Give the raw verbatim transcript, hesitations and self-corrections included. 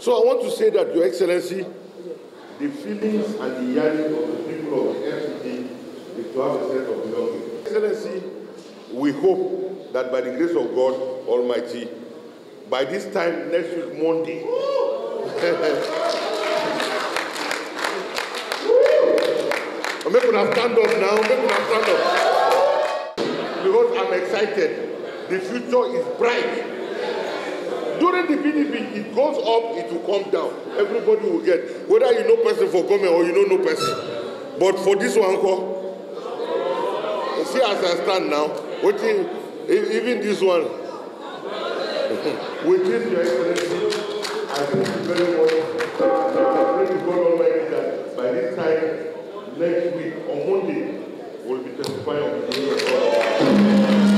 So I want to say that, Your Excellency, the feelings and the yearning of the people of the F C D is to have a sense of belonging. Excellency, we hope that by the grace of God Almighty, by this time next week, Monday, make una stand up now, make una stand up. Because I'm excited. The future is bright. During the P D P, it goes up, it will come down. Everybody will get, whether you know person for government or you don't know person. But for this one, see as I stand now, waiting, even this one. With this, Your Excellency, I thank you very much. I pray to God Almighty that by this time, next week, on Monday, we'll be testifying of the glory of God.